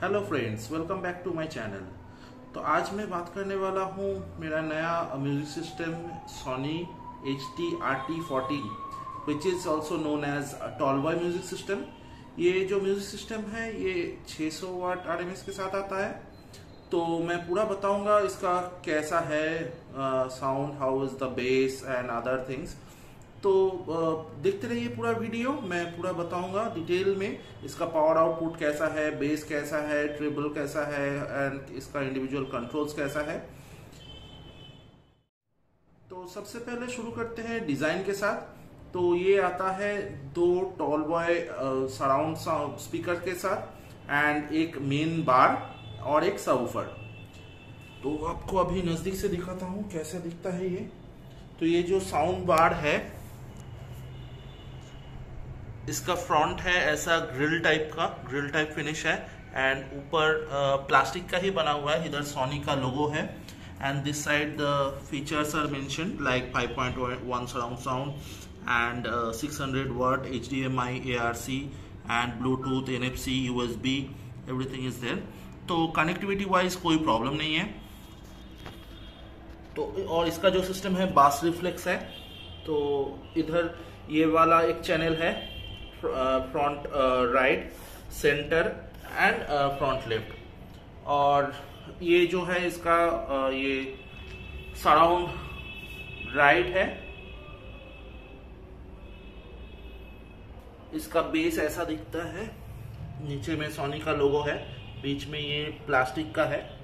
Hello friends, welcome back to my channel. तो आज मैं बात करने वाला हूँ मेरा नया music system Sony HT-RT40 which is also known as tall boy music system. ये जो म्यूजिक सिस्टम है ये 600 वाट RMS के साथ आता है। तो मैं पूरा बताऊंगा इसका कैसा है sound, how is the bass and other things. तो देखते रहिए पूरा वीडियो, मैं पूरा बताऊंगा डिटेल में इसका पावर आउटपुट कैसा है, बेस कैसा है, ट्रिबल कैसा है एंड इसका इंडिविजुअल कंट्रोल्स कैसा है। तो सबसे पहले शुरू करते हैं डिजाइन के साथ। तो ये आता है दो टॉल बॉय सराउंड स्पीकर के साथ एंड एक मेन बार और एक सबवूफर। तो आपको अभी नजदीक से दिखाता हूँ कैसे दिखता है ये। तो ये जो साउंड बार है इसका फ्रंट है ऐसा ग्रिल टाइप फिनिश है एंड ऊपर प्लास्टिक का ही बना हुआ है। इधर सोनी का लोगो है and this side the features are mentioned like 5.1 surround sound and 600 watt HDMI ARC and Bluetooth NFC USB everything is there. तो कनेक्टिविटी वाइज कोई प्रॉब्लम नहीं है। तो और इसका जो सिस्टम है बास रिफ्लेक्स है। तो इधर ये वाला एक चैनल है front right, centre and front left. और ये जो है इसका ये सराउंड राइट है। इसका बेस ऐसा दिखता है, नीचे में सोनी का लोगो है, बीच में ये प्लास्टिक का है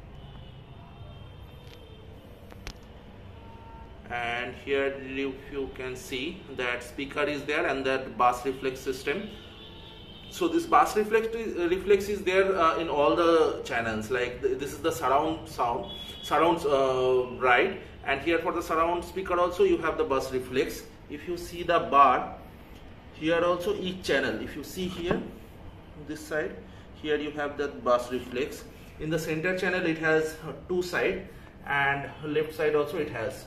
and here if you can see that speaker is there and that bass reflex system. So this bass reflex is there in all the channels, like this is the surrounds right, and here for the surround speaker also you have the bass reflex. If you see the bar here also, each channel, if you see here this side, here you have that bass reflex. In the center channel it has two side and left side also it has.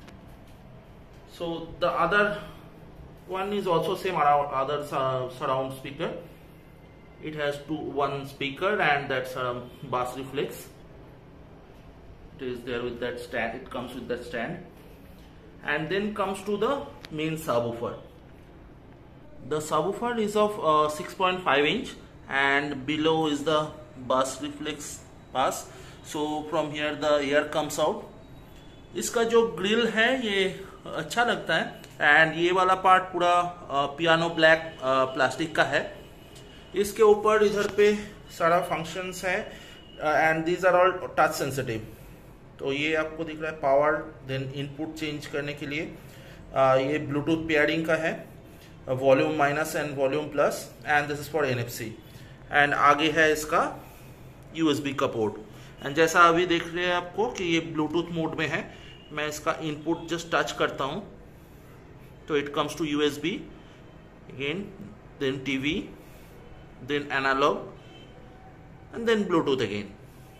So the other one is also same other surround speaker. It has one speaker and that's bass reflex. It is there with that stand. It comes with that stand, and then comes to the main subwoofer. The subwoofer is of 6.5 inch and below is the bass reflex pass. So from here the air comes out. इसका जो grill है ये अच्छा लगता है and ये वाला part पूरा पियानो ब्लैक प्लास्टिक का है। इसके ऊपर इधर पे सारा फंक्शंस है and these are all touch sensitive. तो ये आपको दिख रहा है पावर, देन इनपुट चेंज करने के लिए ये ब्लूटूथ पेयरिंग का है, volume minus and volume plus, and this is for NFC। And आगे है इसका USB का पोर्ट। एंड जैसा अभी देख रहे हैं आपको कि ये ब्लूटूथ मोड में है, मैं इसका इनपुट जस्ट टच करता हूं तो it comes to USB again, then TV, then analogue and then Bluetooth again.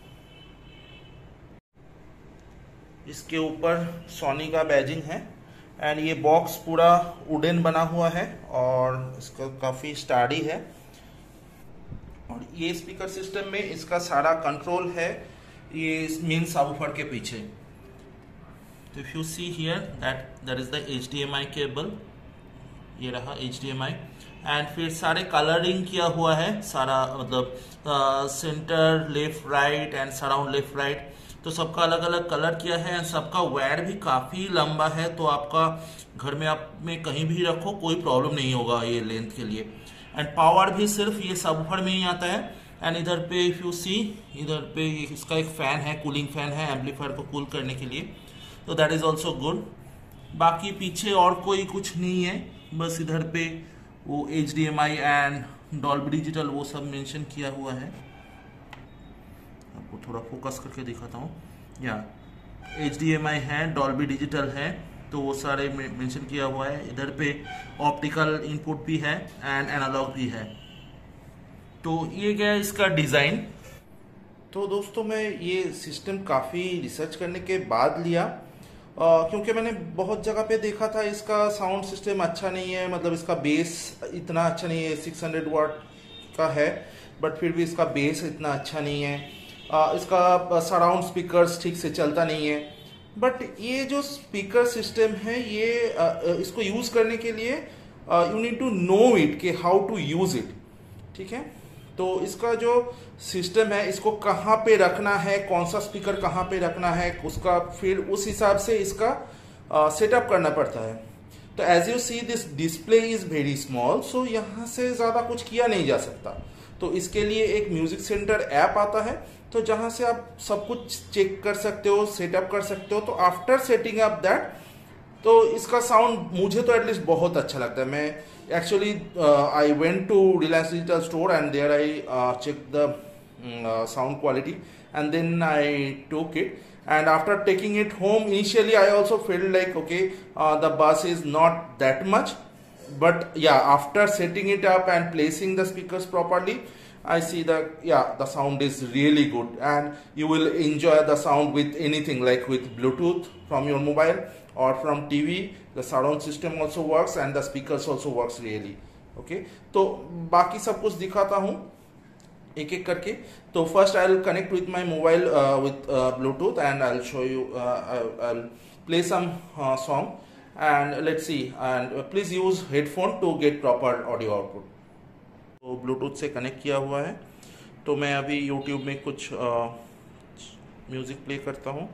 इसके ऊपर सोनी का बैजिंग है एंड ये बॉक्स पूरा वुडन बना हुआ है और इसका काफी स्टडी है। और ये स्पीकर सिस्टम में इसका सारा कंट्रोल है ये मेन सबवूफर के पीछे। तो if you see here that is the HDMI cable, ये रहा HDMI एंड फिर सारे कलरिंग किया हुआ है सारा, मतलब centre left right and surround left right. तो सबका अलग अलग कलर किया है एंड सबका वायर भी काफी लंबा है। तो आपका घर में आप में कहीं भी रखो कोई प्रॉब्लम नहीं होगा ये लेंथ के लिए। एंड पावर भी सिर्फ ये सबवूफर में ही आता है। एंड इधर पे इफ यू सी, इधर पे इसका एक फैन है, कूलिंग फैन है एम्पलीफायर को कूल करने के लिए। तो दैट इज ऑल्सो गुड। बाकी पीछे और कोई कुछ नहीं है, बस इधर पे वो HDMI एंड डॉल्बी डिजिटल वो सब मेंशन किया हुआ है। आपको थोड़ा फोकस करके दिखाता हूँ। या HDMI है, डॉल्बी डिजिटल है, तो वो सारे मेंशन किया हुआ है। इधर पे ऑप्टिकल इनपुट भी है एंड एनालॉग भी है। तो ये गया इसका डिजाइन। तो दोस्तों मैं ये सिस्टम काफ़ी रिसर्च करने के बाद लिया क्योंकि मैंने बहुत जगह पे देखा था इसका साउंड सिस्टम अच्छा नहीं है, मतलब इसका बेस इतना अच्छा नहीं है, 600 वाट का है बट फिर भी इसका बेस इतना अच्छा नहीं है। इसका सराउंड स्पीकर्स ठीक से चलता नहीं है। बट ये जो स्पीकर सिस्टम है ये इसको यूज़ करने के लिए you need to know it कि हाउ टू यूज़ इट, ठीक है। तो इसका जो सिस्टम है इसको कहाँ पे रखना है, कौन सा स्पीकर कहाँ पे रखना है, उसका फिर उस हिसाब से इसका सेटअप करना पड़ता है। तो as you see this display is very small, so यहाँ से ज़्यादा कुछ किया नहीं जा सकता। तो इसके लिए एक म्यूजिक सेंटर ऐप आता है, तो जहाँ से आप सब कुछ चेक कर सकते हो, सेटअप कर सकते हो। तो आफ्टर सेटिंग अप दैट, तो इसका साउंड मुझे तो एटलीस्ट बहुत अच्छा लगता है। मैं actually I went to Reliance Digital store and there I check the sound quality and then I took it, and after taking it home, initially I also felt like okay, the bass is not that much, but yeah, after setting it up and placing the speakers properly, I see that yeah, the sound is really good and you will enjoy the sound with anything, like with Bluetooth from your mobile or from TV. The surround system also works and the speakers also works really okay. तो बाकी सब कुछ दिखाता हूँ एक एक करके। तो first I will connect with my mobile with Bluetooth and I will show you, I will play some song and let's see, and please use headphone to get proper audio output. तो Bluetooth से connect किया हुआ है, तो मैं अभी YouTube में कुछ म्यूजिक प्ले करता हूँ।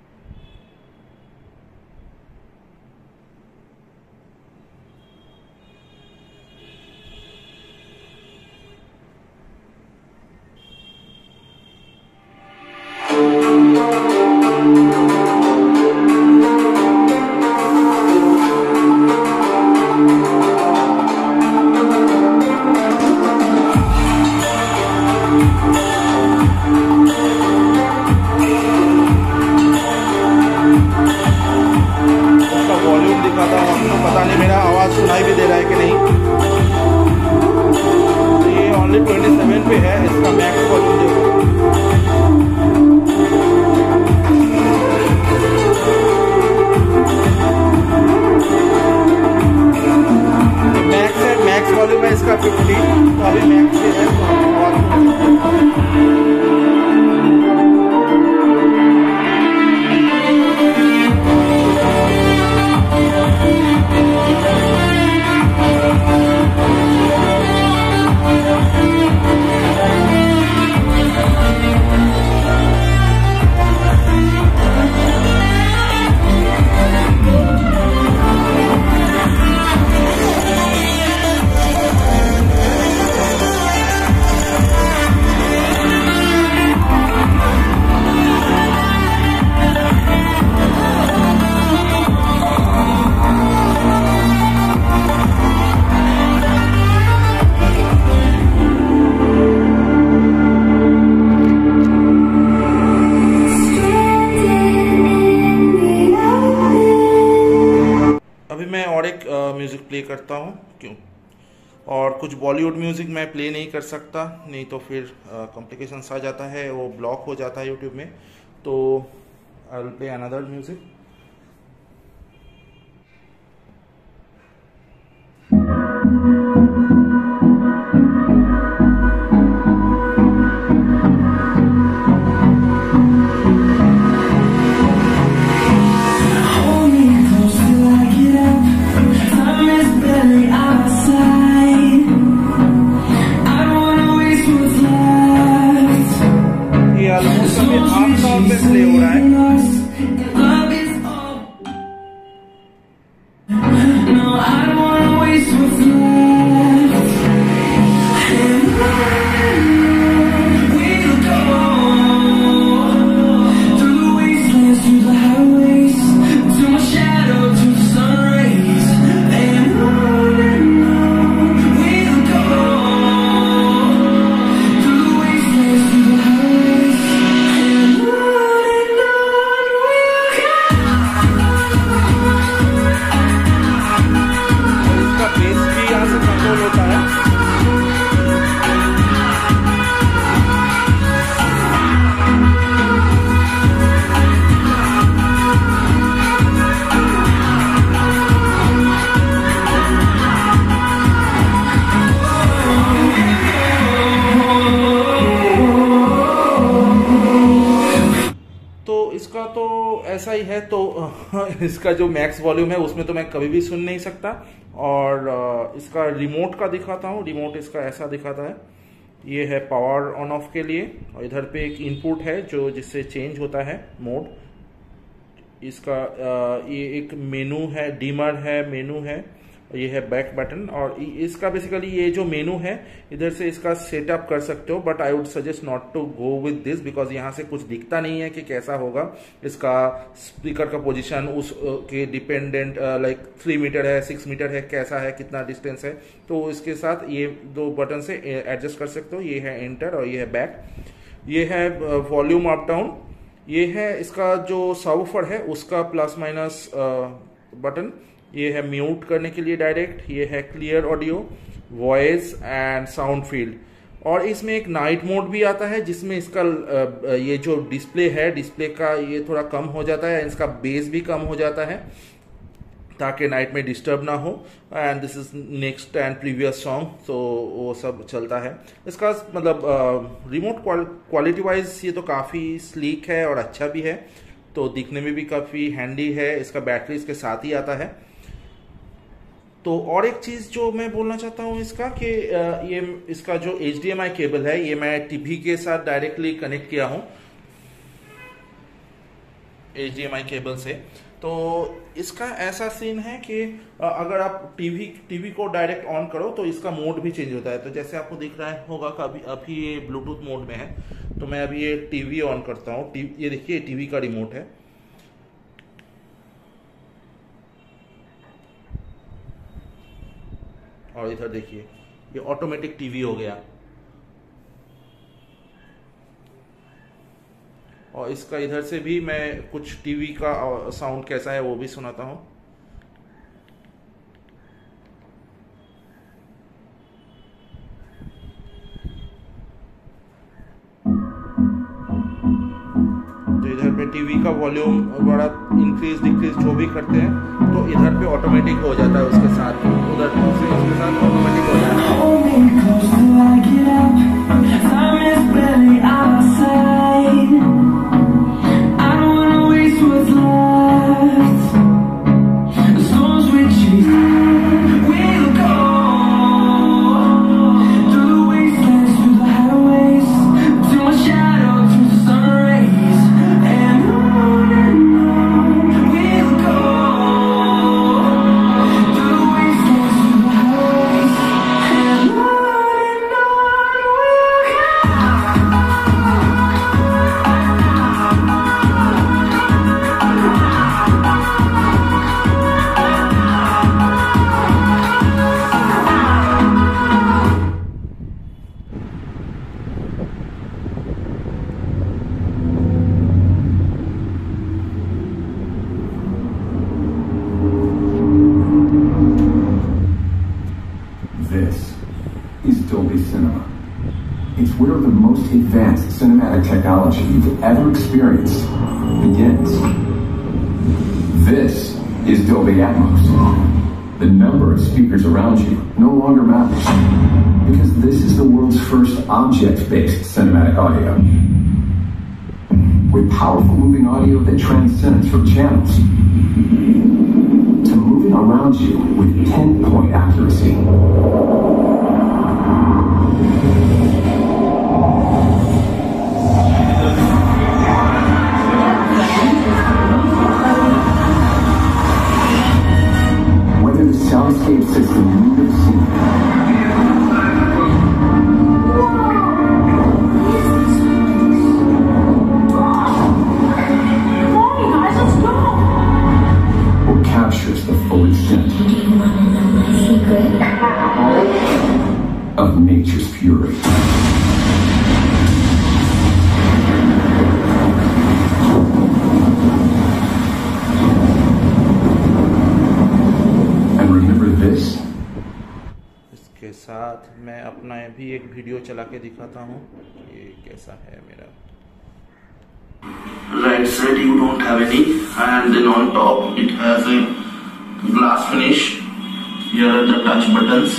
पता नहीं मेरा आवाज़ सुनाई भी दे रहा है कि नहीं। ये ओनली 27 पे है, इसका मैक्स वॉल्यूम देखो। मैक्स है, मैक्स वॉल्यूम है इसका 50, तो अभी मैक्स पे है। म्यूज़िक प्ले करता हूँ क्यों, और कुछ बॉलीवुड म्यूज़िक मैं प्ले नहीं कर सकता, नहीं तो फिर कॉम्प्लिकेशंस आ जाता है, वो ब्लॉक हो जाता है यूट्यूब में। तो I will play another music. Play हो रहा है। तो ऐसा ही है। तो इसका जो मैक्स वॉल्यूम है उसमें तो मैं कभी भी सुन नहीं सकता। और इसका रिमोट का दिखाता हूँ। रिमोट इसका ऐसा दिखाता है, ये है पावर ऑन ऑफ के लिए, और इधर पे एक इनपुट है जो जिससे चेंज होता है मोड। इसका ये एक मेनू है, डिमर है, मेनू है, ये है बैक बटन। और इसका बेसिकली ये जो मेनू है इधर से इसका सेटअप कर सकते हो, but I would suggest not to go with this because यहाँ से कुछ दिखता नहीं है कि कैसा होगा। इसका स्पीकर का पोजीशन उस के डिपेंडेंट लाइक 3 मीटर है, 6 मीटर है, कैसा है, कितना डिस्टेंस है, तो इसके साथ ये 2 बटन से एडजस्ट कर सकते हो। ये है एंटर और ये है बैक। ये है वॉल्यूम अप डाउन। ये है इसका जो सबवूफर है उसका प्लस माइनस बटन। ये है म्यूट करने के लिए डायरेक्ट। ये है clear audio, voice and sound field. और इसमें एक नाइट मोड भी आता है जिसमें इसका ये जो डिस्प्ले है, डिस्प्ले का ये थोड़ा कम हो जाता है, इसका बेस भी कम हो जाता है ताकि नाइट में डिस्टर्ब ना हो। And this is next and previous song, तो वो सब चलता है। इसका मतलब रिमोट क्वालिटी वाइज ये तो काफ़ी स्लीक है और अच्छा भी है, तो दिखने में भी काफ़ी हैंडी है। इसका बैटरी इसके साथ ही आता है। तो और एक चीज़ जो मैं बोलना चाहता हूँ इसका कि ये इसका जो HDMI केबल है ये मैं टीवी के साथ डायरेक्टली कनेक्ट किया हूँ HDMI केबल से। तो इसका ऐसा सीन है कि अगर आप टीवी को डायरेक्ट ऑन करो तो इसका मोड भी चेंज होता है। तो जैसे आपको दिख रहा होगा कि अभी ये ब्लूटूथ मोड में है, तो मैं अभी ये टीवी ऑन करता हूँ। ये देखिए टीवी का रिमोट है, और इधर देखिए ये ऑटोमेटिक टीवी हो गया। और इसका इधर से भी मैं कुछ टीवी का साउंड कैसा है वो भी सुनाता हूँ। तो इधर पे टीवी का वॉल्यूम बड़ा इंक्रीज डिक्रीज जो भी करते हैं तो इधर पे ऑटोमेटिक हो जाता है उसके साथ, उधर से उसके साथ ऑटोमेटिक हो जाता है। where the most advanced cinematic technology you've ever experienced begins. This is Dolby Atmos. The number of speakers around you no longer matters, because this is the world's first object-based cinematic audio. With powerful moving audio that transcends from channels to moving around you with pinpoint accuracy. Whether the soundscape sits the mood of scene, or captures the full extent of nature's fury. And remember this? इसके साथ मैं अपना भी एक video चला के दिखाता हूँ ये कैसा है मेरा. Right side you don't have any, and then on top it has a glass finish. Here are the touch buttons,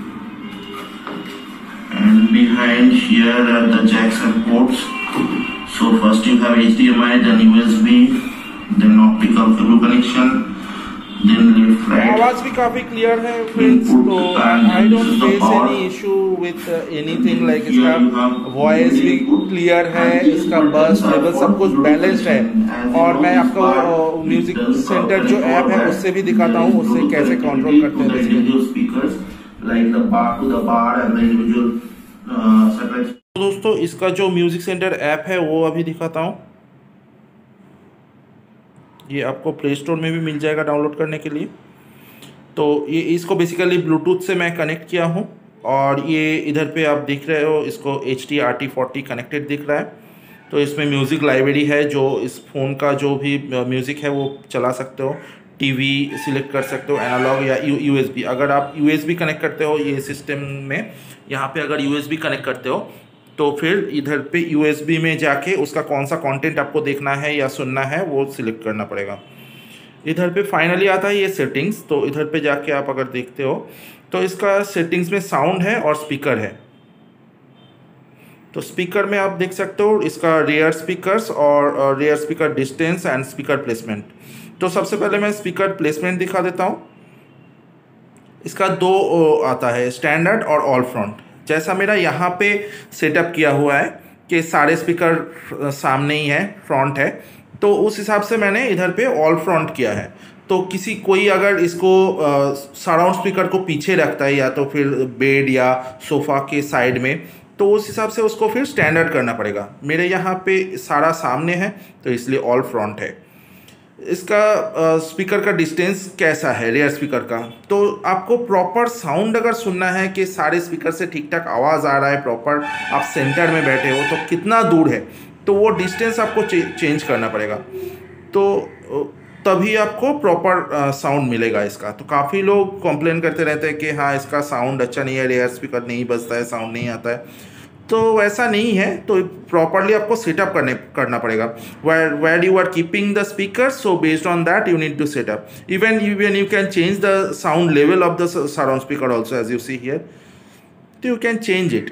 and behind here are the jacks and ports. So first you have HDMI, then USB, then optical cable connection, then left right. आवाज भी काफी clear है friends, तो I don't face any issue with anything like इसका voice भी clear है, इसका बस लेवल सब कुछ बैलेंस्ड है। और मैं आपको म्यूजिक सेंटर जो ऐप है उससे भी दिखाता हूँ उससे कैसे कंट्रोल करते हैं बेसिकली। तो दोस्तों इसका जो म्यूजिक सेंटर ऐप है वो अभी दिखाता हूँ। ये आपको प्ले स्टोर में भी मिल जाएगा डाउनलोड करने के लिए। तो ये इसको बेसिकली ब्लूटूथ से मैं कनेक्ट किया हूँ और ये इधर पे आप देख रहे हो इसको HDRT40 कनेक्टेड दिख रहा है। तो इसमें म्यूज़िक लाइब्रेरी है, जो इस फ़ोन का जो भी म्यूज़िक है वो चला सकते हो। टीवी सिलेक्ट कर सकते हो, एनालॉग या USB। अगर आप USB कनेक्ट करते हो ये सिस्टम में, यहाँ पे अगर USB कनेक्ट करते हो तो फिर इधर पे USB में जाके उसका कौन सा कंटेंट आपको देखना है या सुनना है वो सिलेक्ट करना पड़ेगा। इधर पे फाइनली आता है ये सेटिंग्स। तो इधर पे जाके आप अगर देखते हो तो इसका सेटिंग्स में साउंड है और स्पीकर है। तो स्पीकर में आप देख सकते हो इसका रेयर स्पीकर्स और rear speaker distance and speaker placement. तो सबसे पहले मैं स्पीकर प्लेसमेंट दिखा देता हूँ। इसका दो आता है, स्टैंडर्ड और ऑल फ्रंट। जैसा मेरा यहाँ पे सेटअप किया हुआ है कि सारे स्पीकर सामने ही है, फ्रंट है, तो उस हिसाब से मैंने इधर पे ऑल फ्रंट किया है। तो कोई अगर इसको सराउंड स्पीकर को पीछे रखता है या तो फिर बेड या सोफ़ा के साइड में, तो उस हिसाब से उसको फिर स्टैंडर्ड करना पड़ेगा। मेरे यहाँ पे सारा सामने है तो इसलिए ऑल फ्रंट है। इसका स्पीकर का डिस्टेंस कैसा है रेयर स्पीकर का, तो आपको प्रॉपर साउंड अगर सुनना है कि सारे स्पीकर से ठीक ठाक आवाज़ आ रहा है, प्रॉपर आप सेंटर में बैठे हो तो कितना दूर है, तो वो डिस्टेंस आपको चेंज करना पड़ेगा। तो तभी आपको प्रॉपर साउंड मिलेगा इसका। तो काफ़ी लोग कंप्लेन करते रहते हैं कि हाँ इसका साउंड अच्छा नहीं है, रेयर स्पीकर नहीं बजता है, साउंड नहीं आता है। तो वैसा नहीं है, तो प्रॉपरली आपको सेटअप करना पड़ेगा। where you are keeping the speaker, so based on that you need to set up. Even you can change the sound level of the surround speaker also, as you see here. So you can change it.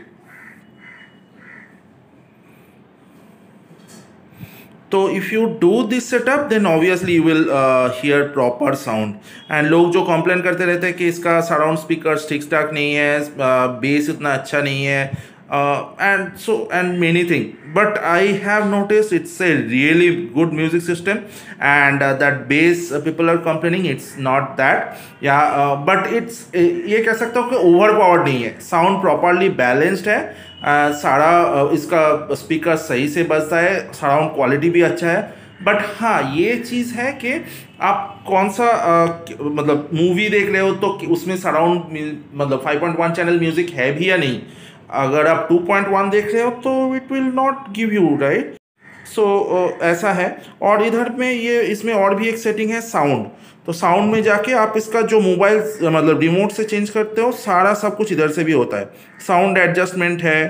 तो if you do this setup then obviously you will hear proper sound. and लोग जो complain करते रहते हैं कि इसका surround speaker ठीक ठाक नहीं है, बेस इतना अच्छा नहीं है, and many things, but I have noticed it's a really good music system, and that bass people are complaining it's not that, but it's ये कह सकता हूँ कि overpowered नहीं है, साउंड प्रॉपरली बैलेंस्ड है, सारा इसका स्पीकर सही से बजता है, साउंड क्वालिटी भी अच्छा है। बट हाँ ये चीज़ है कि आप कौन सा मतलब मूवी देख रहे हो तो उसमें सराउंड मतलब 5.1 चैनल म्यूजिक है भी या नहीं। अगर आप 2.1 देख रहे हो तो it will not give you right. So ऐसा है। और इधर में ये इसमें और भी एक सेटिंग है साउंड। तो साउंड में जाके आप इसका जो मोबाइल मतलब रिमोट से चेंज करते हो, सारा सब कुछ इधर से भी होता है। साउंड एडजस्टमेंट है,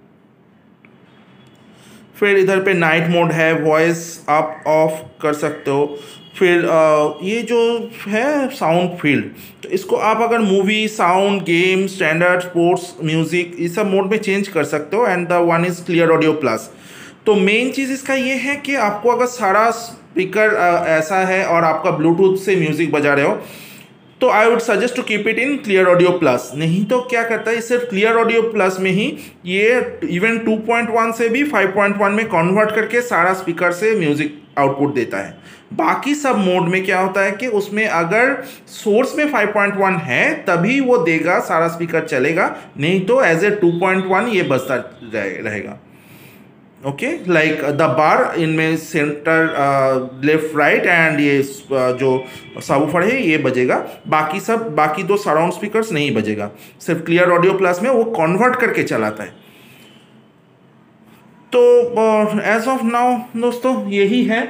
फिर इधर पे नाइट मोड है, वॉइस आप ऑफ कर सकते हो। फिर ये जो है साउंड फील्ड, तो इसको आप अगर movie, sound, game, standard, sports, music, इस सब मोड में चेंज कर सकते हो। And the one is clear audio plus. तो मेन चीज़ इसका ये है कि आपको अगर सारा स्पीकर ऐसा है और आपका ब्लूटूथ से म्यूज़िक बजा रहे हो तो I would suggest to keep it in clear audio plus. नहीं तो क्या करता है, सिर्फ क्लियर ऑडियो प्लस में ही ये इवन 2.1 से भी 5.1 में कन्वर्ट करके सारा स्पीकर से म्यूज़िक आउटपुट देता है। बाकी सब मोड में क्या होता है कि उसमें अगर सोर्स में 5.1 है तभी वो देगा, सारा स्पीकर चलेगा, नहीं तो एज ए 2.1 ये बजता रहेगा। ओके, लाइक द बार इनमें सेंटर लेफ्ट राइट एंड ये जो सबवूफर है ये बजेगा, बाकी दो सराउंड स्पीकर्स नहीं बजेगा। सिर्फ क्लियर ऑडियो प्लस में वो कन्वर्ट करके चलाता है। तो एज ऑफ नाउ दोस्तों यही है।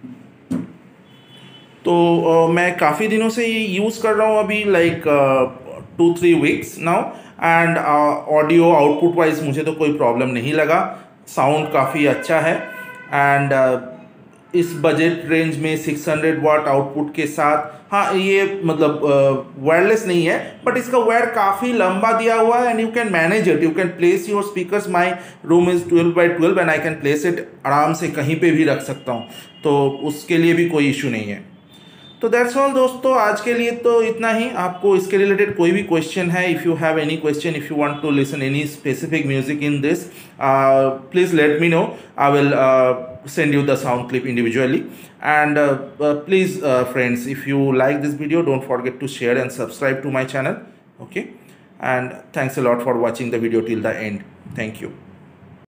तो मैं काफ़ी दिनों से ये यूज़ कर रहा हूँ अभी, like 2-3 weeks now. And audio output wise मुझे तो कोई प्रॉब्लम नहीं लगा, साउंड काफ़ी अच्छा है। एंड इस बजट रेंज में 600 वाट आउटपुट के साथ। हाँ, ये मतलब वायरलेस नहीं है, बट इसका वायर काफ़ी लंबा दिया हुआ है and you can manage it. You can place your speakers, my room is 12x12 and I can place it, आराम से कहीं पे भी रख सकता हूँ, तो उसके लिए भी कोई इशू नहीं है। तो दैट्स ऑल दोस्तों, आज के लिए तो इतना ही। आपको इसके रिलेटेड कोई भी क्वेश्चन है, if you have any question, if you want to listen any specific music in this, please let me know, I will send you the sound clip individually. And please friends, if you like this video, don't forget to share and subscribe to my channel. Okay, and thanks a lot for watching the video till the end. Thank you.